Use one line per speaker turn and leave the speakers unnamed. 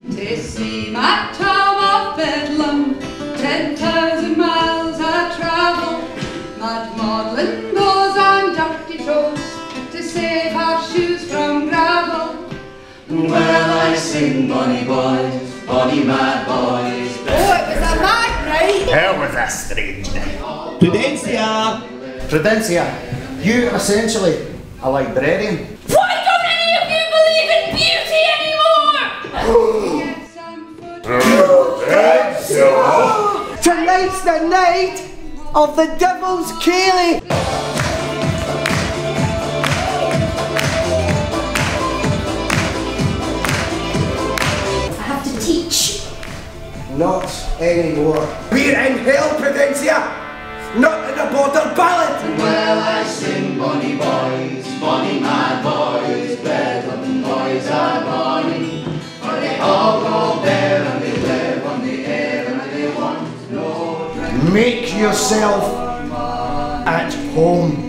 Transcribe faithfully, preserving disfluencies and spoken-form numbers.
To see my town of Bedlam, ten thousand miles I travel, mud maudlin goes on dirty toes to save our shoes from gravel.
Well, I sing bonny boys, bonny mad boys.
Oh, it was a Macrae!
Hell with a strange name.
Prudencia!
Prudencia, you essentially a librarian.
Why don't any of you believe in beauty anymore?
Tonight's the night of the Devil's Ceilidh!
I have to teach.
Not anymore. We're in hell, Prudencia! Not in the Border Ballads!
Well, I sing bonny boys, bonny mad boys, bedlam boys are bonny, for they all go bare and they live on the air and they want no drink.
Make yourself at home.